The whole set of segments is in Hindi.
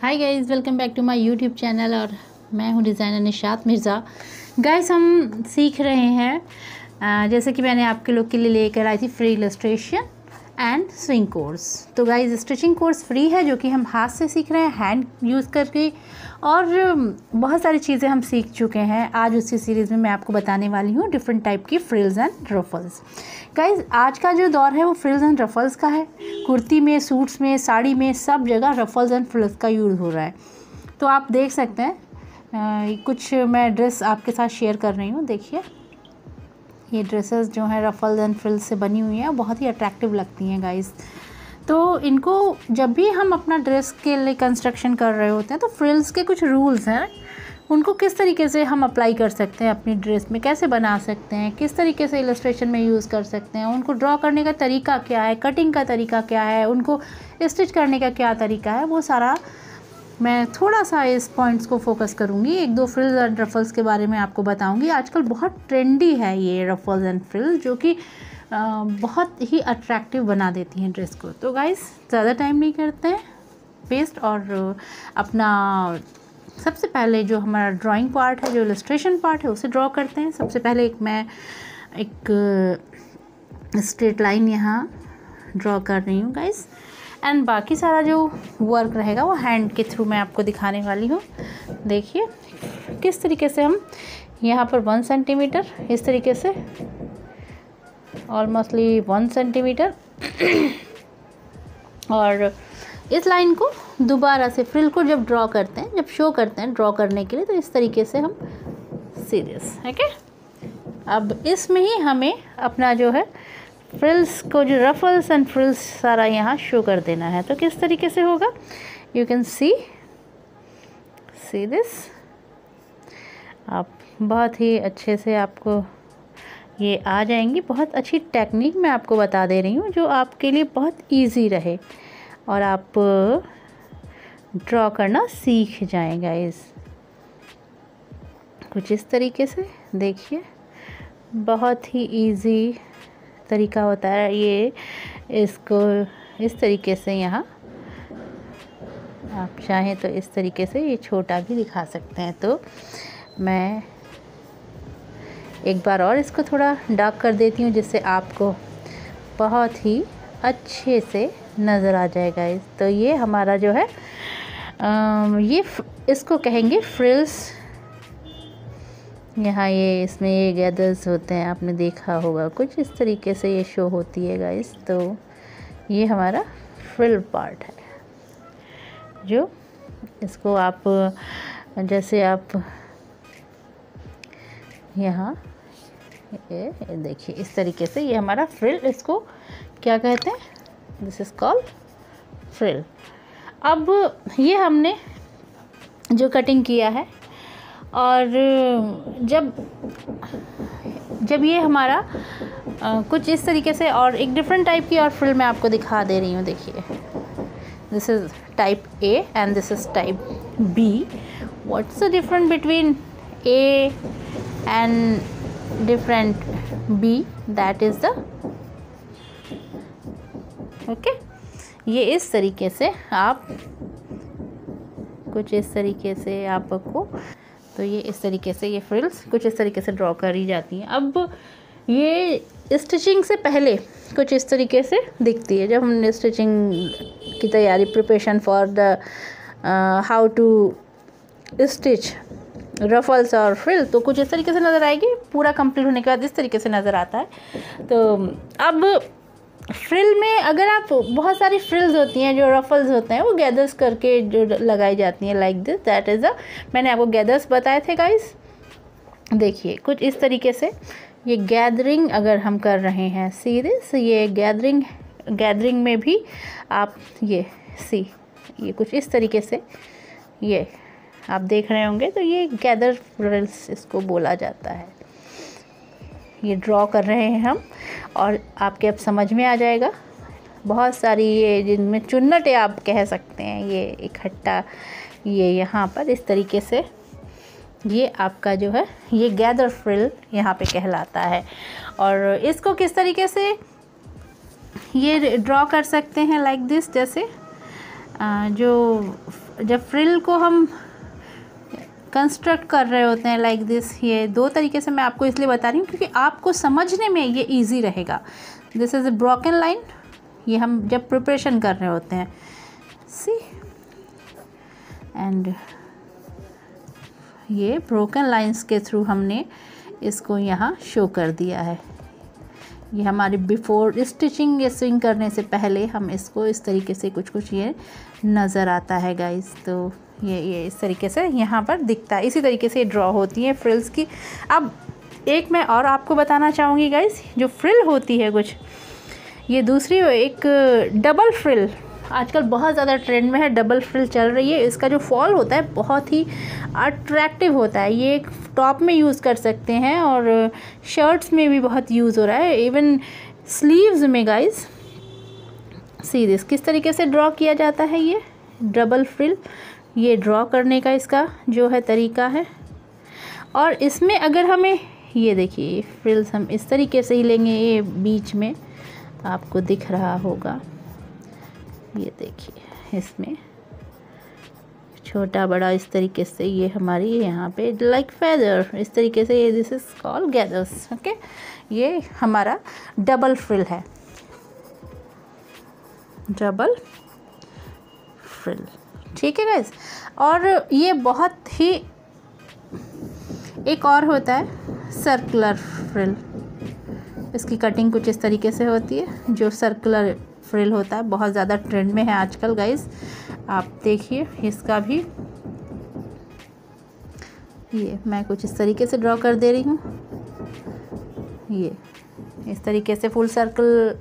Hi guys, welcome back to my YouTube channel और मैं हूँ डिज़ाइनर निशात मिर्ज़ा। गाइस, हम सीख रहे हैं जैसे कि मैंने आपके लोग के लिए लेकर आई थी free illustration and swing course. तो गाइस, स्टिचिंग कोर्स फ्री है जो कि हम हाथ से सीख रहे हैं, हैंड यूज़ करके, और बहुत सारी चीज़ें हम सीख चुके हैं। आज उसी सीरीज़ में मैं आपको बताने वाली हूँ डिफरेंट टाइप की फ्रिल्स एंड रफल्स। गाइस, आज का जो दौर है वो फ्रिल्स एंड रफल्स का है। कुर्ती में, सूट्स में, साड़ी में, सब जगह रफल्स एंड फ्रिल्स का यूज़ हो रहा है। तो आप देख सकते हैं कुछ मैं ड्रेस आपके साथ शेयर कर रही हूँ। देखिए, ये ड्रेसेस जो हैं रफल्स एंड फ्रिल्स से बनी हुई हैं, बहुत ही अट्रैक्टिव लगती हैं गाइस। तो इनको जब भी हम अपना ड्रेस के लिए कंस्ट्रक्शन कर रहे होते हैं तो फ्रिल्स के कुछ रूल्स हैं, उनको किस तरीके से हम अप्लाई कर सकते हैं अपनी ड्रेस में, कैसे बना सकते हैं, किस तरीके से इलस्ट्रेशन में यूज़ कर सकते हैं, उनको ड्रॉ करने का तरीका क्या है, कटिंग का तरीका क्या है, उनको स्टिच करने का क्या तरीका है, वो सारा मैं थोड़ा सा इस पॉइंट्स को फोकस करूँगी। एक दो फ्रिल्स एंड रफल्स के बारे में आपको बताऊँगी। आजकल बहुत ट्रेंडी है ये रफल्स एंड फ्रिल्स, जो कि बहुत ही अट्रैक्टिव बना देती हैं ड्रेस को। तो गाइस, ज़्यादा टाइम नहीं करते हैं वेस्ट, और अपना सबसे पहले जो हमारा ड्राइंग पार्ट है, जो इलस्ट्रेशन पार्ट है, उसे ड्रॉ करते हैं। सबसे पहले मैं एक स्ट्रेट लाइन यहाँ ड्रॉ कर रही हूँ गाइस, एंड बाकी सारा जो वर्क रहेगा वो हैंड के थ्रू मैं आपको दिखाने वाली हूँ। देखिए किस तरीके से हम यहाँ पर 1 सेंटीमीटर इस तरीके से, ऑलमोस्टली 1 सेंटीमीटर, और इस लाइन को दोबारा से फ्रिल को जब ड्रॉ करते हैं, जब शो करते हैं ड्रॉ करने के लिए, तो इस तरीके से हम सीरियस है क्या। अब इसमें ही हमें अपना जो है फ्रिल्स को, जो रफल्स एंड फ्रिल्स सारा यहाँ शो कर देना है। तो किस तरीके से होगा, यू कैन सी दिस। आप बहुत ही अच्छे से आपको ये आ जाएंगी। बहुत अच्छी टेक्निक मैं आपको बता दे रही हूँ जो आपके लिए बहुत इजी रहे और आप ड्रॉ करना सीख जाएगा। इस कुछ इस तरीके से देखिए, बहुत ही इजी तरीका होता है ये। इसको इस तरीके से यहाँ आप चाहें तो इस तरीके से ये छोटा भी दिखा सकते हैं। तो मैं एक बार और इसको थोड़ा डार्क कर देती हूँ जिससे आपको बहुत ही अच्छे से नज़र आ जाएगा। तो ये हमारा जो है ये इसको कहेंगे फ्रिल्स। यहाँ ये इसमें ये गैदर्स होते हैं, आपने देखा होगा कुछ इस तरीके से ये शो होती है गाइस। तो ये हमारा फ्रिल पार्ट है, जो इसको आप जैसे आप यहाँ ये देखिए इस तरीके से, ये हमारा फ्रिल, इसको क्या कहते हैं, दिस इज़ कॉल्ड फ्रिल। अब ये हमने जो कटिंग किया है, और जब ये हमारा कुछ इस तरीके से, और एक डिफरेंट टाइप की और फ्रिल मैं आपको दिखा दे रही हूँ। देखिए, this is type A and this is type B. What's the difference between A and different B? That is the okay. ये इस तरीके से आप कुछ इस तरीके से आपको, तो ये इस तरीके से ये फ्रिल्स कुछ इस तरीके से ड्रॉ करी जाती हैं। अब ये स्टिचिंग से पहले कुछ इस तरीके से दिखती है। जब हमने स्टिचिंग की तैयारी, preparation for the how to stitch ruffles और फ्रिल, तो कुछ इस तरीके से नज़र आएगी। पूरा कंप्लीट होने के बाद इस तरीके से नज़र आता है। तो अब फ्रिल में अगर आप, बहुत सारी फ्रिल्स होती हैं, जो रफल्स होते हैं वो गैदर्स करके जो लगाई जाती हैं like this, that is a, मैंने आपको गैदर्स बताए थे गाइस। देखिए कुछ इस तरीके से ये गैदरिंग अगर हम कर रहे हैं, सी दिस, ये गैदरिंग में भी आप ये सी, ये कुछ इस तरीके से ये आप देख रहे होंगे। तो ये गैदर फ्रिल्स इसको बोला जाता है। ये ड्रॉ कर रहे हैं हम, और आपके अब समझ में आ जाएगा। बहुत सारी ये जिनमें चुन्नटें आप कह सकते हैं, ये इकट्ठा ये यहाँ पर इस तरीके से, ये आपका जो है ये गैदर फ्रिल यहाँ पे कहलाता है। और इसको किस तरीके से ये ड्रॉ कर सकते हैं लाइक दिस, जैसे जो जब फ्रिल को हम कंस्ट्रक्ट कर रहे होते हैं लाइक दिस, ये दो तरीके से मैं आपको इसलिए बता रही हूँ क्योंकि आपको समझने में ये इजी रहेगा। This is a broken line, ये हम जब प्रिपरेशन कर रहे होते हैं, सी, एंड ये ब्रोकन लाइंस के थ्रू हमने इसको यहाँ शो कर दिया है। ये हमारी बिफोर स्टिचिंग या स्विंग करने से पहले हम इसको इस तरीके से कुछ ये नज़र आता है गाइस। तो ये इस तरीके से यहाँ पर दिखता है, इसी तरीके से ड्रॉ होती है फ्रिल्स की। अब एक मैं और आपको बताना चाहूँगी गाइस, जो फ्रिल होती है कुछ, ये दूसरी एक डबल फ्रिल आजकल बहुत ज़्यादा ट्रेंड में है, डबल फ्रिल चल रही है। इसका जो फॉल होता है बहुत ही अट्रैक्टिव होता है, ये एक टॉप में यूज़ कर सकते हैं और शर्ट्स में भी बहुत यूज़ हो रहा है, इवन स्लीव्स में गाइस। सी दिस, किस तरीके से ड्रॉ किया जाता है ये डबल फ्रिल, ये ड्रॉ करने का इसका जो है तरीका है। और इसमें अगर हमें ये देखिए फ्रिल्स हम इस तरीके से ही लेंगे, ये बीच में आपको दिख रहा होगा, ये देखिए इसमें छोटा बड़ा इस तरीके से ये हमारी यहाँ पे लाइक फेदर इस तरीके से, ये this is called gathers. Okay, ये हमारा डबल फ्रिल है, डबल फ्रिल, ठीक है गाइस। और ये बहुत ही एक और होता है सर्कुलर फ्रिल, इसकी कटिंग कुछ इस तरीके से होती है, जो सर्कुलर फ्रिल होता है बहुत ज़्यादा ट्रेंड में है आजकल गाइस। आप देखिए इसका भी, ये मैं कुछ इस तरीके से ड्रॉ कर दे रही हूँ, ये इस तरीके से फुल सर्कल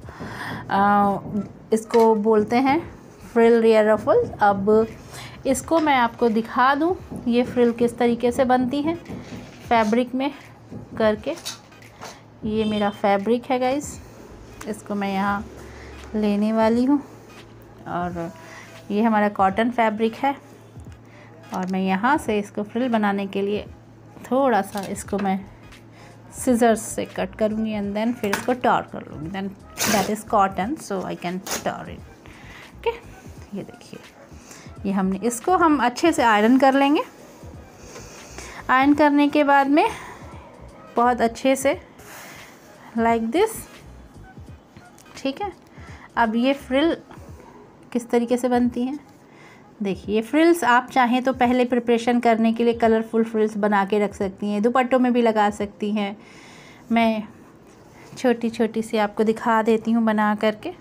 इसको बोलते हैं फ्रिल या रफल। अब इसको मैं आपको दिखा दूँ ये फ्रिल किस तरीके से बनती है फैब्रिक में करके। ये मेरा फैब्रिक है गाइस, इसको मैं यहाँ लेने वाली हूँ और ये हमारा कॉटन फैब्रिक है और मैं यहाँ से इसको फ्रिल बनाने के लिए थोड़ा सा इसको मैं सिजर्स से कट करूँगी एंड देन फिर इसको टॉर कर लूँगी, then that is cotton so I can tear it. Okay, ये देखिए ये हमने इसको हम अच्छे से आयरन कर लेंगे। आयरन करने के बाद में बहुत अच्छे से लाइक दिस, ठीक है। अब ये फ्रिल किस तरीके से बनती हैं देखिए, फ्रिल्स आप चाहें तो पहले प्रिपरेशन करने के लिए कलरफुल फ्रिल्स बना के रख सकती हैं, दुपट्टों में भी लगा सकती हैं। मैं छोटी छोटी सी आपको दिखा देती हूँ बना करके।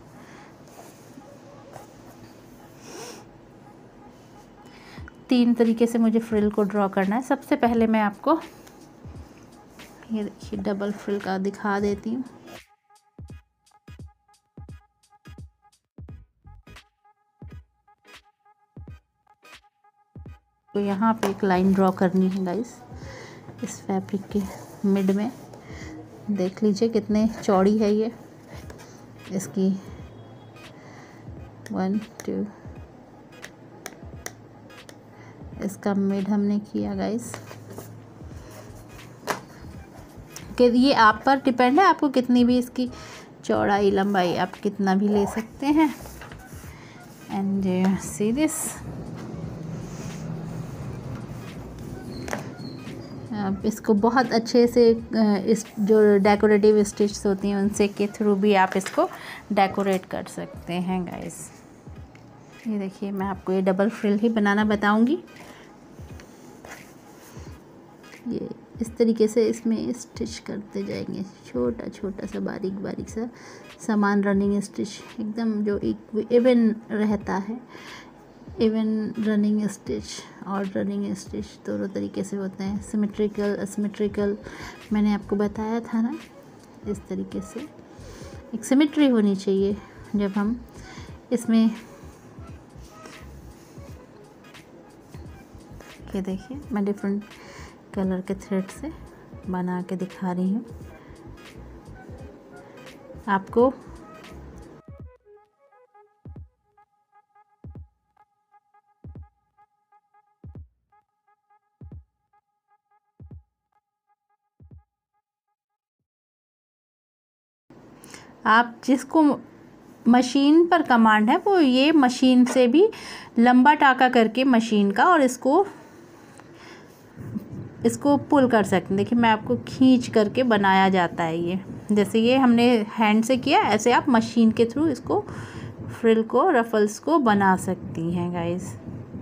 तीन तरीके से मुझे फ्रिल को ड्रॉ करना है। सबसे पहले मैं आपको ये देखिए डबल फ्रिल का दिखा देती हूँ। तो यहाँ पे एक लाइन ड्रॉ करनी है गाइस, इस फैब्रिक के मिड में। देख लीजिए कितने चौड़ी है ये, इसकी 1 2, इसका मिड हमने किया गाइस। कि ये आप पर डिपेंड है, आपको कितनी भी इसकी चौड़ाई लंबाई आप कितना भी ले सकते हैं। एंड सी दिस, आप इसको बहुत अच्छे से इस जो डेकोरेटिव स्टिच होती हैं उनसे के थ्रू भी आप इसको डेकोरेट कर सकते हैं गाइस। ये देखिए मैं आपको ये डबल फ्रिल ही बनाना बताऊंगी। ये इस तरीके से इसमें स्टिच करते जाएंगे, छोटा छोटा सा बारीक बारीक सा सामान, रनिंग स्टिच एकदम जो इवन रहता है। इवन रनिंग स्टिच और रनिंग स्टिच दोनों तरीके से होते हैं, सिमेट्रिकल असिमेट्रिकल, मैंने आपको बताया था ना। इस तरीके से एक सिमेट्री होनी चाहिए जब हम इसमें, ये देखिए मैं डिफरेंट कलर के थ्रेड से बना के दिखा रही हूँ आपको। आप जिसको मशीन पर कमांड है वो ये मशीन से भी लंबा टाका करके मशीन का और इसको पुल कर सकते हैं। देखिए मैं आपको खींच करके बनाया जाता है ये, जैसे ये हमने हैंड से किया ऐसे आप मशीन के थ्रू इसको फ्रिल को रफल्स को बना सकती हैं गाइस।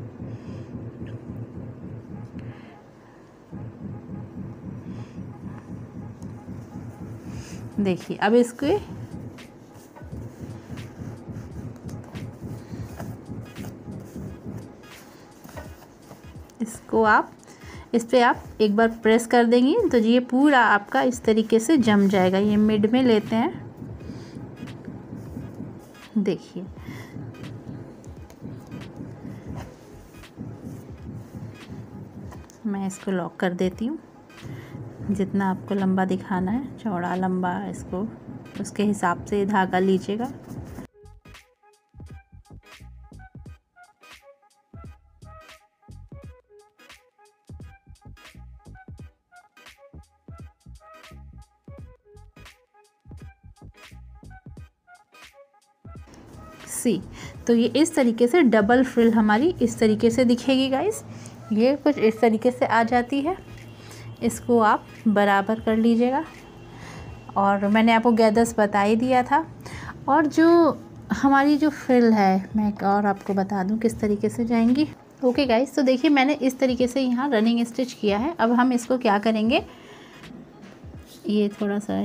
देखिए अब इसको आप इस पे आप एक बार प्रेस कर देंगी तो ये पूरा आपका इस तरीके से जम जाएगा। ये मिड में लेते हैं, देखिए मैं इसको लॉक कर देती हूँ। जितना आपको लंबा दिखाना है, चौड़ा लंबा, इसको उसके हिसाब से धागा लीजिएगा। तो ये इस तरीके से डबल फ्रिल हमारी इस तरीके से दिखेगी गाइस। ये कुछ इस तरीके से आ जाती है। इसको आप बराबर कर लीजिएगा और मैंने आपको गैदर्स बता ही दिया था। और जो हमारी जो फ्रिल है मैं और आपको बता दूं किस तरीके से जाएंगी। ओके गाइस, तो देखिए मैंने इस तरीके से यहाँ रनिंग स्टिच किया है। अब हम इसको क्या करेंगे, ये थोड़ा सा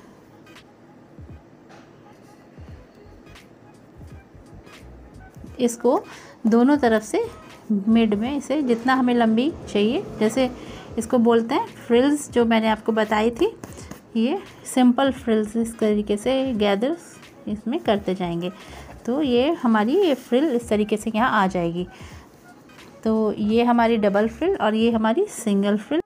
इसको दोनों तरफ से मिड में इसे जितना हमें लंबी चाहिए, जैसे इसको बोलते हैं फ्रिल्स, जो मैंने आपको बताई थी, ये सिंपल फ्रिल्स इस तरीके से गैदर्स इसमें करते जाएंगे। तो ये हमारी ये फ्रिल इस तरीके से यहाँ आ जाएगी। तो ये हमारी डबल फ्रिल और ये हमारी सिंगल फ्रिल।